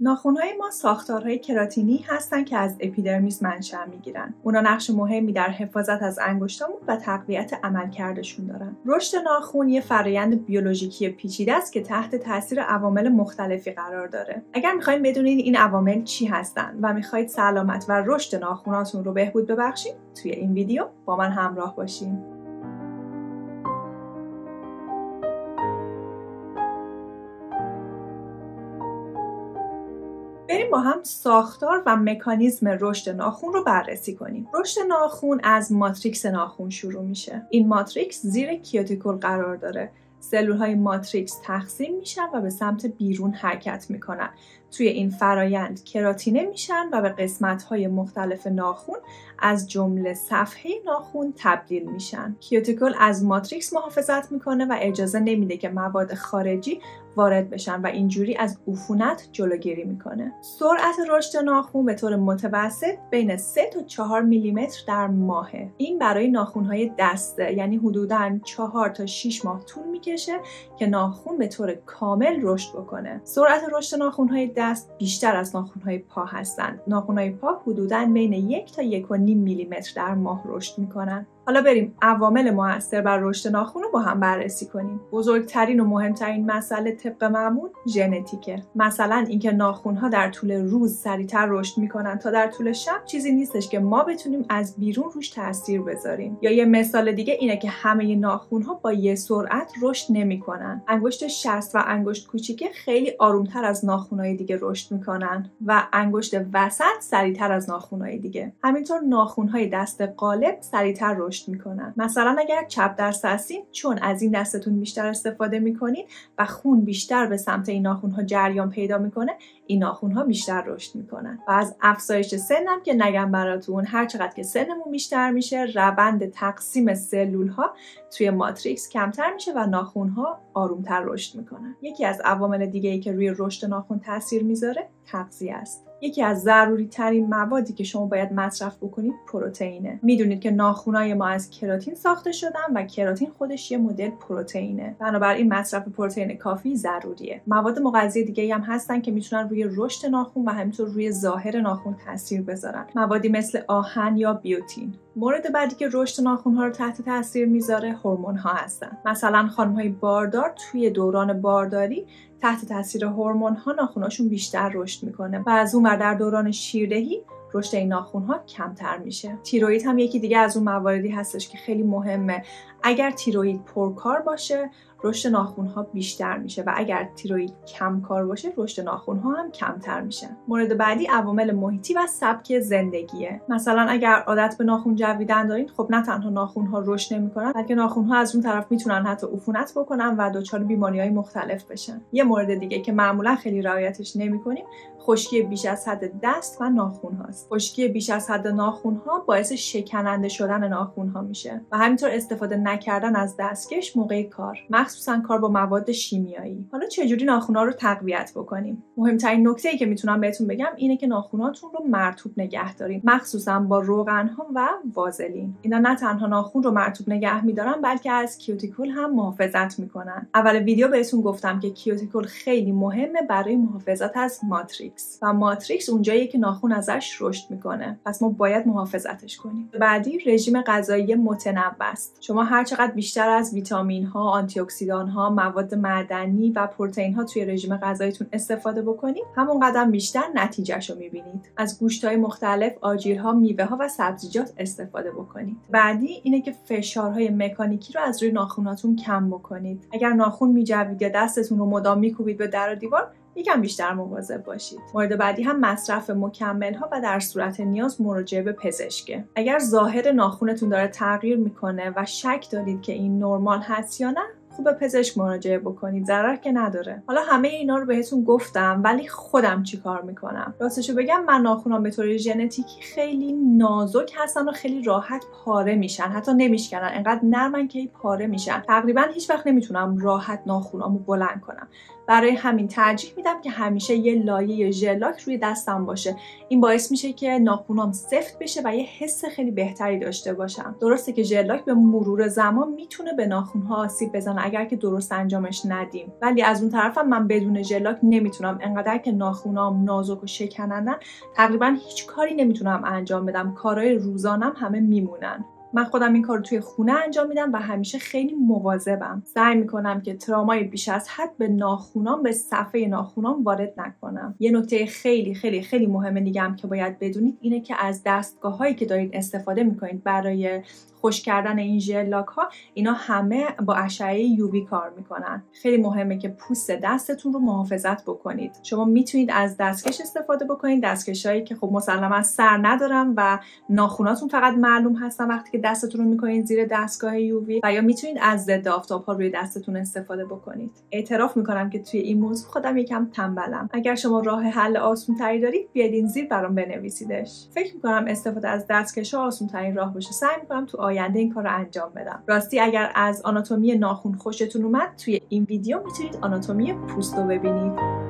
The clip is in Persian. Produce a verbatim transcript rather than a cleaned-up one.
ناخن‌های ما ساختارهای کراتینی هستن که از اپیدرمیس منشأ میگیرن. اونا نقش مهمی در حفاظت از انگشتامون و تقویت عملکردشون دارن. رشد ناخن یه فرآیند بیولوژیکی پیچیده است که تحت تاثیر عوامل مختلفی قرار داره. اگر می‌خواید بدونید این عوامل چی هستن و می‌خواید سلامت و رشد ناخناتون رو بهبود ببخشید، توی این ویدیو با من همراه باشین. بریم با هم ساختار و مکانیزم رشد ناخن رو بررسی کنیم. رشد ناخن از ماتریکس ناخن شروع میشه. این ماتریکس زیر کیوتیکل قرار داره. سلول‌های ماتریکس تقسیم میشن و به سمت بیرون حرکت میکنن. توی این فرایند کراتینه میشن و به قسمت‌های مختلف ناخن از جمله صفحه ناخن تبدیل میشن. کیوتیکل از ماتریکس محافظت میکنه و اجازه نمیده که مواد خارجی وارد بشن و اینجوری از عفونت جلوگیری میکنه. سرعت رشد ناخن به طور متوسط بین سه تا چهار میلیمتر در ماهه. این برای ناخن‌های دسته، یعنی حدوداً چهار تا شش ماه طول میکشه که ناخن به طور کامل رشد بکنه. سرعت رشد ناخن‌های دست بیشتر از ناخن‌های پا هستند. ناخن‌های پا حدوداً بین یک تا یک و نیم میلیمتر در ماه رشد میکنن. حالا بریم عوامل مؤثر بر رشد ناخن رو با هم بررسی کنیم. بزرگترین و مهمترین مسئله طبق معمول ژنتیکه. مثلا اینکه ناخن‌ها در طول روز سریعتر رشد میکنن تا در طول شب چیزی نیستش که ما بتونیم از بیرون روش تاثیر بذاریم. یا یه مثال دیگه اینه که همه ناخن‌ها با یه سرعت رشد نمیکنن. انگشت شست و انگشت کوچیکه خیلی آرومتر از ناخن‌های دیگه رشد میکنن و انگشت وسط سریعتر از ناخن‌های دیگه. همینطور ناخن‌های دست قالب سریعتر رشد میکنن. مثلا اگر چپ دست هستین، چون از این دستتون بیشتر استفاده میکنین و خون بیشتر به سمت این ناخن‌ها جریان پیدا میکنه، این ناخن‌ها بیشتر رشد میکنن. و از افزایش سنم که نگم براتون، هر چقدر که سنمون بیشتر میشه، روند تقسیم سلول‌ها توی ماتریکس کمتر میشه و ناخن‌ها آرومتر رشد میکنن. یکی از عوامل دیگه‌ای که روی رشد ناخن تاثیر میذاره تغذیه است. یکی از ضروری ترین موادی که شما باید مصرف بکنید پروتئینه. میدونید که ناخن‌های ما از کراتین ساخته شدن و کراتین خودش یه مدل پروتئینه. بنابراین مصرف پروتئین کافی ضروریه. مواد مغذی دیگه‌ای هم هستن که میتونن روی رشد ناخن و همینطور روی ظاهر ناخن تاثیر بذارن. موادی مثل آهن یا بیوتین. مورد بعدی که رشد ناخن‌ها رو تحت تاثیر میذاره هورمون‌ها هستن. مثلا خانم‌های باردار توی دوران بارداری تحت تاثیر هورمون‌ها ناخن‌هاشون بیشتر رشد میکنه و از اون ور در دوران شیردهی رشد این ناخن‌ها کمتر میشه. تیروئید هم یکی دیگه از اون مواردی هستش که خیلی مهمه. اگر تیروئید پرکار باشه، رشد ناخن‌ها بیشتر میشه و اگر تیروئید کم کار باشه، رشد ناخن‌ها هم کمتر میشه. مورد بعدی عوامل محیطی و سبک زندگیه. مثلا اگر عادت به ناخن جویدن دارین، خب نه تنها ناخن‌ها رشد نمیکنن، بلکه ناخن‌ها از اون طرف میتونن حتی عفونت بکنن و دچار بیماری‌های مختلف بشن. یه مورد دیگه که معمولا خیلی رعایتش نمی‌کنیم، خشکی بیش از حد دست و ناخن هاست. خشکی بیش از حد ناخن ها باعث شکننده شدن ناخن ها میشه و همینطور استفاده نکردن از دستکش موقع کار، مخصوصا کار با مواد شیمیایی. حالا چجوری ناخن ها رو تقویت بکنیم؟ مهمترین نکته‌ای که میتونم بهتون بگم اینه که ناخناتون رو مرطوب نگه دارین، مخصوصا با روغن ها و وازلین. اینا نه تنها ناخن رو مرطوب نگه میدارن، بلکه از کیوتیکل هم محافظت میکنن. اول ویدیو بهتون گفتم که کیوتیکل خیلی مهمه برای محافظت از ماتریکس و ماتریکس اونجاییه که ناخن ازش رشد میکنه، پس ما باید محافظتش کنیم. بعدی رژیم غذایی متنوع است. شما هر چقدر بیشتر از ویتامین ها، آنتی اکسیدان ها، مواد معدنی و پروتئین ها توی رژیم غذاییتون استفاده بکنید، همون قدم بیشتر نتیجهشو میبینید. از گوشت های مختلف، آجیل‌ها، میوه ها و سبزیجات استفاده بکنید. بعدی اینه که فشارهای مکانیکی رو از روی ناخناتون کم بکنید. اگر ناخن میجوید یا دستتون رو مدام میکوبید به در و دیوار، یکم بیشتر مواظب باشید. مورد بعدی هم مصرف مکمل ها و در صورت نیاز مراجعه به پزشکه. اگر ظاهر ناخنتون داره تغییر میکنه و شک دارید که این نرمال هست یا نه، خوب پزشک مراجعه بکنید، ضرر که نداره. حالا همه اینا رو بهتون گفتم، ولی خودم چی کار میکنم؟ راستشو بگم من ناخنام به طور ژنتیکی خیلی نازک هستن و خیلی راحت پاره میشن، حتی نمیشکنن، انقدر نرمن که پاره میشن. تقریبا هیچ وقت نمیتونم راحت ناخنامو بلند کنم. برای همین ترجیح میدم که همیشه یه لایه ژلاک روی دستم باشه. این باعث میشه که ناخنام سفت بشه و یه حس خیلی بهتری داشته باشم. درسته که ژلاک به مرور زمان میتونه به ناخن‌ها آسیب بزنه اگر که درست انجامش ندیم، ولی از اون طرفم من بدون ژلاک نمیتونم. انقدر که ناخنام نازک و شکنندن تقریبا هیچ کاری نمیتونم انجام بدم. کارهای روزانم همه میمونن. من خودم این کار رو توی خونه انجام میدم و همیشه خیلی مواظبم. سعی میکنم که ترامای بیش از حد به ناخونام، به صفحه ناخونام وارد نکنم. یه نکته خیلی خیلی خیلی مهمه دیگه هم که باید بدونید اینه که از دستگاه هایی که دارید استفاده میکنید برای خشک کردن این ژلاک ها، اینا همه با اشعه یووی کار میکنن. خیلی مهمه که پوست دستتون رو محافظت بکنید. شما میتونید از دستکش استفاده بکنید، دستکشایی که خب مسلما سر ندارن و ناخوناتون فقط معلوم هستن وقتی که دستتون رو میکنید زیر دستگاه یووی، و یا میتونید از ضد آفتاب ها روی دستتون استفاده بکنید. اعتراف میکنم که توی این موضوع خودم یکم تنبلم. اگر شما راه حل آسون تری دارید بیاید زیر برام بنویسیدش. فکر میکنم استفاده از دستکش ها آسون ترین راه باشه. سعی میکنم تو آینده این کار رو انجام بدم. راستی اگر از آناتومی ناخن خوشتون اومد، توی این ویدیو میتونید آناتومی پوست رو ببینید.